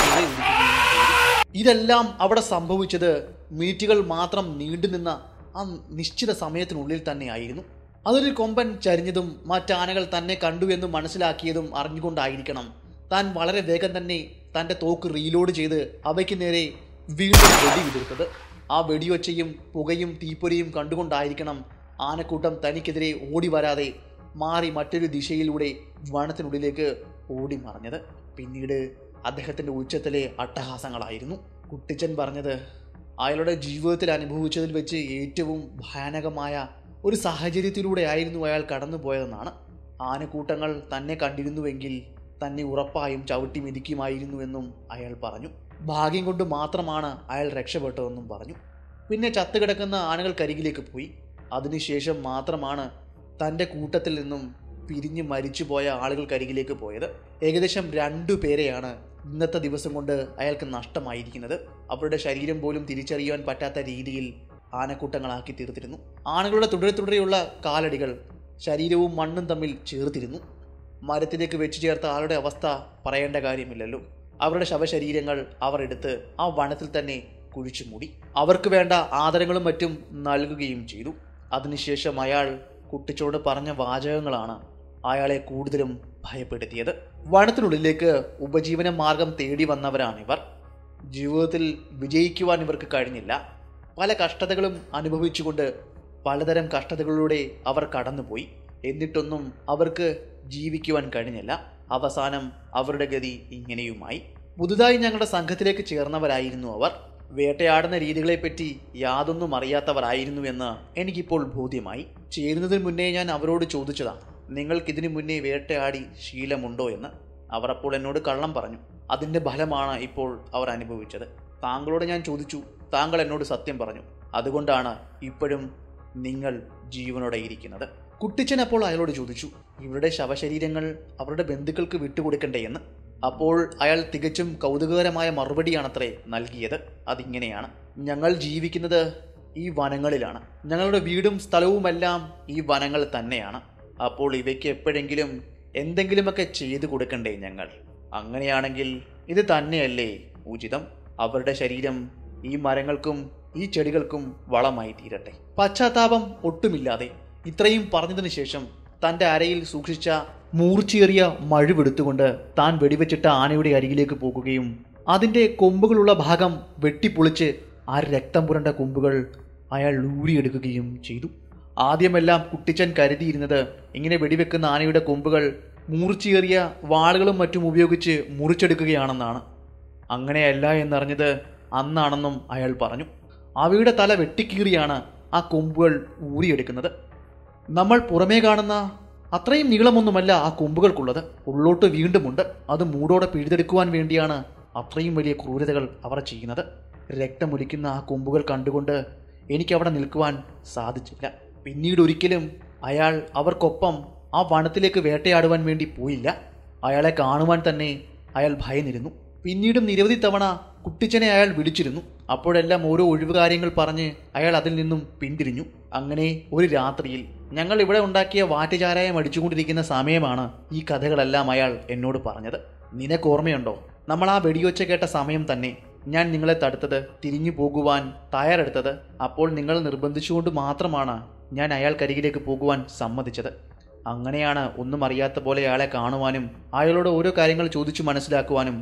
S1: ഇതെല്ലാം അവിടെ സംഭവിച്ചത് മിനിറ്റുകൾ മാത്രം നീണ്ടുനിന്ന ആ നിശ്ചിത സമയത്തിനുള്ളിൽ തന്നെയായിരുന്നു. അതൊരു കൊമ്പൻ ചരിഞ്ഞതും മറ്റാനകൾ തന്നെ കണ്ടു എന്ന് മനസ്സിലാക്കിയതും അറിഞ്ഞുകൊണ്ടായിരിക്കണം താൻ വളരെ വേഗം തന്നെ തൻ്റെ തോക്ക് റീലോഡ് ചെയ്ത് അവയ്ക്ക് നേരെ വീണ്ടും വെടിയുതിർത്തത്. ആ വെടിയൊച്ചയും പുകയും തീപ്പൊരിയും കണ്ടുകൊണ്ടായിരിക്കണം ആനക്കൂട്ടം തനിക്കെതിരെ ഓടി വരാതെ മാറി മറ്റൊരു ദിശയിലൂടെ വനത്തിനുള്ളിലേക്ക് ഓടി മറഞ്ഞത്. പിന്നീട് അദ്ദേഹത്തിൻ്റെ ഉച്ചത്തിലെ അട്ടഹാസങ്ങളായിരുന്നു. കുട്ടിച്ചൻ പറഞ്ഞത് അയാളുടെ ജീവിതത്തിൽ അനുഭവിച്ചതിൽ വെച്ച് ഏറ്റവും ഭയാനകമായ ഒരു സാഹചര്യത്തിലൂടെ ആയിരുന്നു അയാൾ കടന്നു പോയതെന്നാണ്. ആനക്കൂട്ടങ്ങൾ തന്നെ കണ്ടിരുന്നുവെങ്കിൽ തന്നെ ഉറപ്പായും ചവിട്ടി മെതിക്കുമായിരുന്നുവെന്നും അയാൾ പറഞ്ഞു. ഭാഗ്യം കൊണ്ട് മാത്രമാണ് അയാൾ രക്ഷപ്പെട്ടതെന്നും പറഞ്ഞു. പിന്നെ ചത്തുകിടക്കുന്ന ആനകൾക്കരികിലേക്ക് പോയി. അതിനുശേഷം മാത്രമാണ് തൻ്റെ കൂട്ടത്തിൽ നിന്നും പിരിഞ്ഞ് മരിച്ചുപോയ ആളുകൾക്കരികിലേക്ക് പോയത്. ഏകദേശം രണ്ടു പേരെയാണ് ഇന്നത്തെ ദിവസം കൊണ്ട് അയാൾക്ക് നഷ്ടമായിരിക്കുന്നത്. അവരുടെ ശരീരം പോലും തിരിച്ചറിയുവാൻ പറ്റാത്ത രീതിയിൽ ആനക്കൂട്ടങ്ങളാക്കി തീർത്തിരുന്നു. ആനകളുടെ തുടരെ തുടരെയുള്ള കാലടികൾ ശരീരവും മണ്ണും തമ്മിൽ ചേർത്തിരുന്നു. മരത്തിലേക്ക് വെച്ചു ചേർത്ത ആളുടെ അവസ്ഥ പറയേണ്ട കാര്യമില്ലല്ലോ. അവരുടെ ശവശരീരങ്ങൾ അവർ എടുത്ത് ആ വനത്തിൽ തന്നെ കുഴിച്ചു മൂടി. അവർക്ക് വേണ്ട ആദരങ്ങളും മറ്റും നൽകുകയും ചെയ്തു. അതിനുശേഷം അയാൾ കുട്ടിച്ചോട് പറഞ്ഞ വാചകങ്ങളാണ് അയാളെ കൂടുതലും ഭയപ്പെടുത്തിയത്. വനത്തിനുള്ളിലേക്ക് ഉപജീവന മാർഗം തേടി വന്നവരാണിവർ. ജീവിതത്തിൽ വിജയിക്കുവാൻ ഇവർക്ക് കഴിഞ്ഞില്ല. പല കഷ്ടതകളും അനുഭവിച്ചുകൊണ്ട് പലതരം കഷ്ടതകളിലൂടെ അവർ കടന്നുപോയി. എന്നിട്ടൊന്നും അവർക്ക് ജീവിക്കുവാൻ കഴിഞ്ഞില്ല. അവസാനം അവരുടെ ഗതി ഇങ്ങനെയുമായി. പുതുതായി ഞങ്ങളുടെ സംഘത്തിലേക്ക് ചേർന്നവരായിരുന്നു അവർ. വേട്ടയാടുന്ന രീതികളെപ്പറ്റി യാതൊന്നും അറിയാത്തവരായിരുന്നുവെന്ന് എനിക്കിപ്പോൾ ബോധ്യമായി. ചേരുന്നതിന് മുന്നേ ഞാൻ അവരോട് ചോദിച്ചതാണ്, നിങ്ങൾക്കിതിനു മുന്നേ വേട്ടയാടി ശീലമുണ്ടോ എന്ന്. അവർ അപ്പോൾ എന്നോട് കള്ളം പറഞ്ഞു. അതിൻ്റെ ഫലമാണ് ഇപ്പോൾ അവർ അനുഭവിച്ചത്. താങ്കളോട് ഞാൻ ചോദിച്ചു, താങ്കൾ എന്നോട് സത്യം പറഞ്ഞു. അതുകൊണ്ടാണ് ഇപ്പോഴും നിങ്ങൾ ജീവനോടെ ഇരിക്കുന്നത്. കുട്ടിച്ചൻ അപ്പോൾ അയാളോട് ചോദിച്ചു, ഇവരുടെ ശവശരീരങ്ങൾ അവരുടെ ബന്ധുക്കൾക്ക് വിട്ടുകൊടുക്കണ്ടേ എന്ന്. അപ്പോൾ അയാൾ തികച്ചും കൗതുകകരമായ മറുപടിയാണത്രേ നൽകിയത്. അതിങ്ങനെയാണ്, ഞങ്ങൾ ജീവിക്കുന്നത് ഈ വനങ്ങളിലാണ്. ഞങ്ങളുടെ വീടും സ്ഥലവുമെല്ലാം ഈ വനങ്ങൾ തന്നെയാണ്. അപ്പോൾ ഇവയ്ക്ക് എപ്പോഴെങ്കിലും എന്തെങ്കിലുമൊക്കെ ചെയ്തു കൊടുക്കണ്ടേ ഞങ്ങൾ? അങ്ങനെയാണെങ്കിൽ ഇത് തന്നെയല്ലേ ഉചിതം? അവരുടെ ശരീരം ഈ മരങ്ങൾക്കും ഈ ചെടികൾക്കും വളമായി തീരട്ടെ. പശ്ചാത്താപം ഒട്ടുമില്ലാതെ ഇത്രയും പറഞ്ഞതിന് ശേഷം തൻ്റെ അരയിൽ സൂക്ഷിച്ച മൂർച്ചയേറിയ മഴുവെടുത്തുകൊണ്ട് താൻ വെടിവെച്ചിട്ട ആനയുടെ അരികിലേക്ക് പോകുകയും അതിൻ്റെ കൊമ്പുകളുള്ള ഭാഗം വെട്ടിപ്പൊളിച്ച് ആ രക്തം പുരണ്ട കൊമ്പുകൾ അയാൾ ഊരിയെടുക്കുകയും ചെയ്തു. ആദ്യമെല്ലാം കുട്ടിച്ചൻ കരുതിയിരുന്നത് ഇങ്ങനെ വെടിവെക്കുന്ന ആനയുടെ കൊമ്പുകൾ മൂർച്ചയേറിയ വാളുകളും മറ്റും ഉപയോഗിച്ച് മുറിച്ചെടുക്കുകയാണെന്നാണ്. അങ്ങനെയല്ല എന്നറിഞ്ഞത് അന്നാണെന്നും അയാൾ പറഞ്ഞു. അവയുടെ തല വെട്ടിക്കീറിയാണ് ആ കൊമ്പുകൾ ഊരിയെടുക്കുന്നത്. നമ്മൾ പുറമേ കാണുന്ന അത്രയും നീളമൊന്നുമല്ല ആ കൊമ്പുകൾക്കുള്ളത്. ഉള്ളോട്ട് വീണ്ടുമുണ്ട്. അത് മൂടോടെ പിഴുതെടുക്കുവാൻ വേണ്ടിയാണ് അത്രയും വലിയ ക്രൂരതകൾ അവർ ചെയ്യുന്നത്. രക്തമൊലിക്കുന്ന ആ കൊമ്പുകൾ കണ്ടുകൊണ്ട് എനിക്കവിടെ നിൽക്കുവാൻ സാധിച്ചില്ല. പിന്നീട് ഒരിക്കലും അയാൾ അവർക്കൊപ്പം ആ വനത്തിലേക്ക് വേട്ടയാടുവാൻ വേണ്ടി പോയില്ല. അയാളെ കാണുവാൻ തന്നെ അയാൾ ഭയന്നിരുന്നു. പിന്നീടും നിരവധി തവണ കുട്ടിച്ചനെ അയാൾ വിളിച്ചിരുന്നു. അപ്പോഴെല്ലാം ഓരോ ഒഴിവുകാര്യങ്ങൾ പറഞ്ഞ് അയാൾ അതിൽ നിന്നും പിന്തിരിഞ്ഞു. അങ്ങനെ ഒരു രാത്രിയിൽ ഞങ്ങൾ ഇവിടെ ഉണ്ടാക്കിയ വാറ്റുചാരായം അടിച്ചുകൊണ്ടിരിക്കുന്ന സമയമാണ് ഈ കഥകളെല്ലാം അയാൾ എന്നോട് പറഞ്ഞത്. നിനക്ക് ഓർമ്മയുണ്ടോ, നമ്മൾ ആ വെടിയൊച്ച കേട്ട സമയം തന്നെ ഞാൻ നിങ്ങളെ തടുത്തത്, തിരിഞ്ഞു പോകുവാൻ തയ്യാറെടുത്തത്? അപ്പോൾ നിങ്ങൾ നിർബന്ധിച്ചുകൊണ്ട് മാത്രമാണ് ഞാൻ അയാൾക്കരികിലേക്ക് പോകുവാൻ സമ്മതിച്ചത്. അങ്ങനെയാണ് ഒന്നും അറിയാത്ത പോലെ അയാളെ കാണുവാനും അയാളോട് ഓരോ കാര്യങ്ങൾ ചോദിച്ചു മനസ്സിലാക്കുവാനും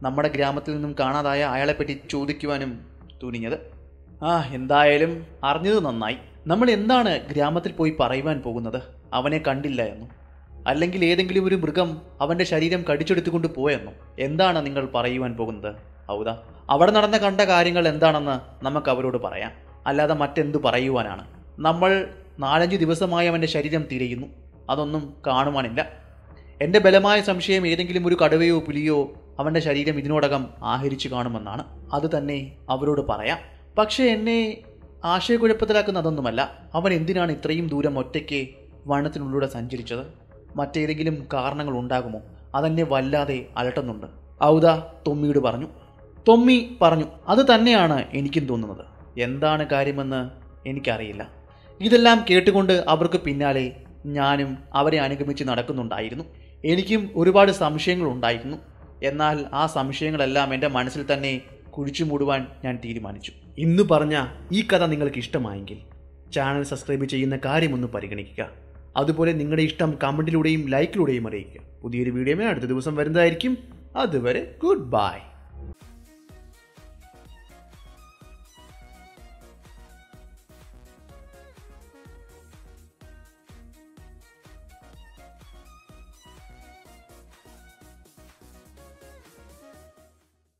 S1: നമ്മുടെ ഗ്രാമത്തിൽ നിന്നും കാണാതായ അയാളെപ്പറ്റി ചോദിക്കുവാനും തുനിഞ്ഞത്. ആ എന്തായാലും അറിഞ്ഞത് നന്നായി. നമ്മൾ എന്താണ് ഗ്രാമത്തിൽ പോയി പറയുവാൻ പോകുന്നത്? അവനെ കണ്ടില്ല എന്നും അല്ലെങ്കിൽ ഏതെങ്കിലും ഒരു മൃഗം അവൻ്റെ ശരീരം കടിച്ചെടുത്തുകൊണ്ട് പോയെന്നോ? എന്താണ് നിങ്ങൾ പറയുവാൻ പോകുന്നത് ഔദ? അവിടെ നടന്ന കണ്ട കാര്യങ്ങൾ എന്താണെന്ന് നമുക്ക് അവരോട് പറയാം, അല്ലാതെ മറ്റെന്തു പറയുവാനാണ്? നമ്മൾ നാലഞ്ച് ദിവസമായി അവൻ്റെ ശരീരം തിരയുന്നു, അതൊന്നും കാണുവാനില്ല. എൻ്റെ ബലമായ സംശയം ഏതെങ്കിലും ഒരു കടുവയോ പുലിയോ അവൻ്റെ ശരീരം ഇതിനോടകം ആഹരിച്ചു കാണുമെന്നാണ്. അത് തന്നെ അവരോട് പറയാം. പക്ഷേ എന്നെ ആശയക്കുഴപ്പത്തിലാക്കുന്ന അതൊന്നുമല്ല. അവൻ എന്തിനാണ് ഇത്രയും ദൂരം ഒറ്റയ്ക്ക് വനത്തിനുള്ളിലൂടെ സഞ്ചരിച്ചത്? മറ്റേതെങ്കിലും കാരണങ്ങൾ ഉണ്ടാകുമോ? അതെന്നെ വല്ലാതെ അലട്ടുന്നുണ്ട്, ഔദ തൊമ്മിയോട് പറഞ്ഞു. തൊമ്മി പറഞ്ഞു, അത് തന്നെയാണ് എനിക്കും തോന്നുന്നത്. എന്താണ് കാര്യമെന്ന് എനിക്കറിയില്ല. ഇതെല്ലാം കേട്ടുകൊണ്ട് അവർക്ക് പിന്നാലെ ഞാനും അവരെ അനുഗമിച്ച് നടക്കുന്നുണ്ടായിരുന്നു. എനിക്കും ഒരുപാട് സംശയങ്ങളുണ്ടായിരുന്നു. എന്നാൽ ആ സംശയങ്ങളെല്ലാം എൻ്റെ മനസ്സിൽ തന്നെ കുഴിച്ചു മൂടുവാൻ ഞാൻ തീരുമാനിച്ചു. ഇന്ന് പറഞ്ഞ ഈ കഥ നിങ്ങൾക്ക് ഇഷ്ടമായെങ്കിൽ ചാനൽ സബ്സ്ക്രൈബ് ചെയ്യുന്ന കാര്യമൊന്ന് പരിഗണിക്കുക. അതുപോലെ നിങ്ങളുടെ ഇഷ്ടം കമൻറ്റിലൂടെയും ലൈക്കിലൂടെയും അറിയിക്കുക. പുതിയൊരു വീഡിയോയുമായി അടുത്ത ദിവസം വരുന്നതായിരിക്കും. അതുവരെ ഗുഡ് ബൈ.